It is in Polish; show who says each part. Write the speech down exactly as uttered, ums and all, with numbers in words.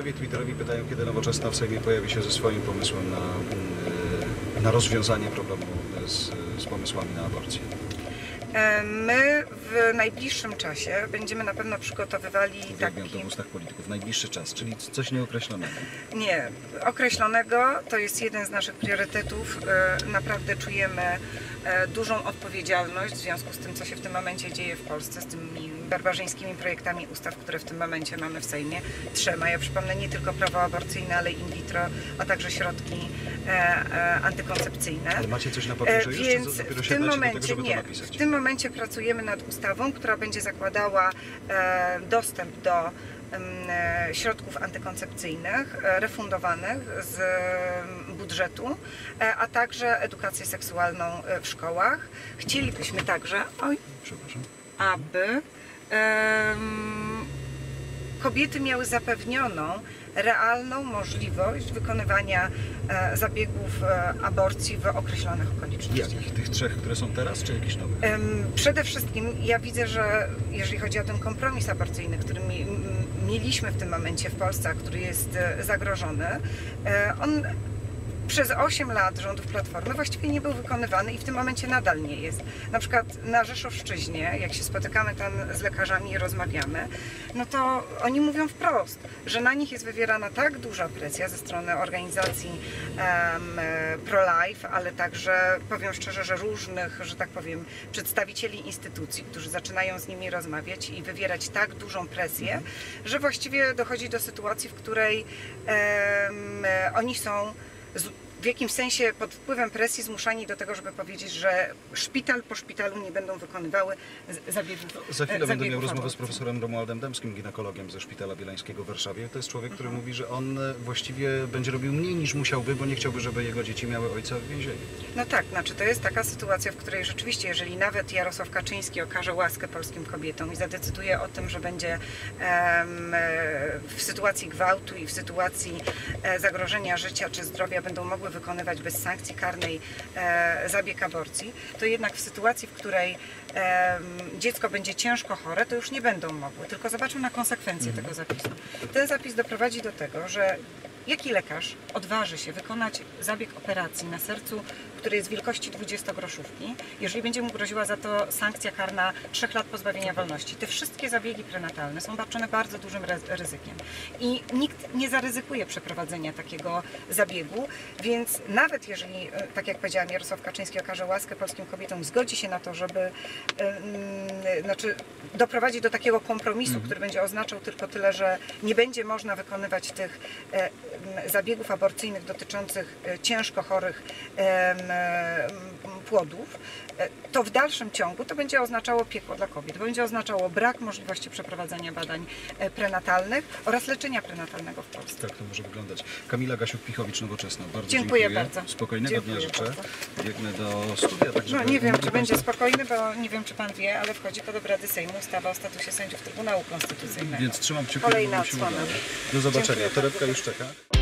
Speaker 1: Sędziowie twitterowi pytają, kiedy Nowoczesna w Sejmie pojawi się ze swoim pomysłem na, na rozwiązanie problemu z, z pomysłami na aborcję.
Speaker 2: My w najbliższym czasie będziemy na pewno przygotowywali
Speaker 1: Uwielbiam
Speaker 2: taki...
Speaker 1: to w ustach polityków. Najbliższy czas, czyli coś nieokreślonego.
Speaker 2: Nie, określonego. To jest jeden z naszych priorytetów. Naprawdę czujemy dużą odpowiedzialność w związku z tym, co się w tym momencie dzieje w Polsce, z tymi barbarzyńskimi projektami ustaw, które w tym momencie mamy w Sejmie. Trzema. Ja przypomnę, nie tylko prawo aborcyjne, ale in vitro, a także środki antykoncepcyjne.
Speaker 1: Ale macie coś na papierze już,
Speaker 2: Więc
Speaker 1: czy dopiero
Speaker 2: w
Speaker 1: się
Speaker 2: tym
Speaker 1: dacie
Speaker 2: momencie
Speaker 1: do tego, żeby
Speaker 2: nie.
Speaker 1: to napisać?
Speaker 2: W tym momencie pracujemy nad ustawą, która będzie zakładała e, dostęp do e, środków antykoncepcyjnych e, refundowanych z e, budżetu, e, a także edukację seksualną e, w szkołach. Chcielibyśmy także, oj,
Speaker 1: Przepraszam.
Speaker 2: aby e, kobiety miały zapewnioną realną możliwość wykonywania e, zabiegów e, aborcji w określonych okolicznościach.
Speaker 1: Jakich? Tych trzech, które są teraz, czy jakichś nowych?
Speaker 2: Em, Przede wszystkim ja widzę, że jeżeli chodzi o ten kompromis aborcyjny, który mi, m, mieliśmy w tym momencie w Polsce, a który jest e, zagrożony, e, on przez osiem lat rządów Platformy właściwie nie był wykonywany i w tym momencie nadal nie jest. Na przykład na Rzeszowszczyźnie, jak się spotykamy tam z lekarzami i rozmawiamy, no to oni mówią wprost, że na nich jest wywierana tak duża presja ze strony organizacji um, pro-life, ale także, powiem szczerze, że różnych, że tak powiem, przedstawicieli instytucji, którzy zaczynają z nimi rozmawiać i wywierać tak dużą presję, że właściwie dochodzi do sytuacji, w której um, oni są w jakimś sensie pod wpływem presji zmuszani do tego, żeby powiedzieć, że szpital po szpitalu nie będą wykonywały zabiegów.
Speaker 1: Za chwilę będę miał rozmowę
Speaker 2: aborcji.
Speaker 1: z profesorem Romualdem Dębskim, ginekologiem ze Szpitala Bielańskiego w Warszawie. To jest człowiek, który
Speaker 2: Mhm.
Speaker 1: mówi, że on właściwie będzie robił mniej niż musiałby, bo nie chciałby, żeby jego dzieci miały ojca w więzieniu.
Speaker 2: No tak, znaczy to jest taka sytuacja, w której rzeczywiście, jeżeli nawet Jarosław Kaczyński okaże łaskę polskim kobietom i zadecyduje o tym, że będzie em, w sytuacji gwałtu i w sytuacji e, zagrożenia życia czy zdrowia będą mogły wykonywać bez sankcji karnej e, zabieg aborcji, to jednak w sytuacji, w której e, dziecko będzie ciężko chore, to już nie będą mogły. Tylko zobaczmy na konsekwencje
Speaker 1: Mhm.
Speaker 2: tego zapisu. Ten zapis doprowadzi do tego, że jaki lekarz odważy się wykonać zabieg operacji na sercu, który jest wielkości dwudziestogroszówki, jeżeli będzie mu groziła za to sankcja karna trzech lat pozbawienia wolności? Te wszystkie zabiegi prenatalne są barczone bardzo dużym ryzykiem i nikt nie zaryzykuje przeprowadzenia takiego zabiegu, więc nawet jeżeli, tak jak powiedziałam, Jarosław Kaczyński okaże łaskę polskim kobietom, zgodzi się na to, żeby yy, znaczy doprowadzić do takiego kompromisu,
Speaker 1: Mhm.
Speaker 2: który będzie oznaczał tylko tyle, że nie będzie można wykonywać tych e, zabiegów aborcyjnych dotyczących e, ciężko chorych e, płodów, to w dalszym ciągu to będzie oznaczało piekło dla kobiet. Będzie oznaczało brak możliwości przeprowadzania badań prenatalnych oraz leczenia prenatalnego w Polsce.
Speaker 1: Tak to może wyglądać. Kamila Gasiuk-Pichowicz, Nowoczesna. Bardzo
Speaker 2: Dziękuję
Speaker 1: dziękuję.
Speaker 2: bardzo.
Speaker 1: Spokojnego
Speaker 2: Dziękuję
Speaker 1: dnia życzę.
Speaker 2: bardzo.
Speaker 1: Biegnę do studia. Tak,
Speaker 2: No
Speaker 1: żeby
Speaker 2: nie wiem,
Speaker 1: mogli
Speaker 2: czy będzie
Speaker 1: państwo-
Speaker 2: spokojny, bo nie wiem, czy Pan wie, ale wchodzi pod obrady Sejmu ustawa o statusie sędziów Trybunału Konstytucyjnego.
Speaker 1: Więc trzymam kciuki,
Speaker 2: Kolejna
Speaker 1: żeby się
Speaker 2: odsłona.
Speaker 1: udało. Do zobaczenia.
Speaker 2: Dziękuję
Speaker 1: Torebka
Speaker 2: bardzo.
Speaker 1: już czeka.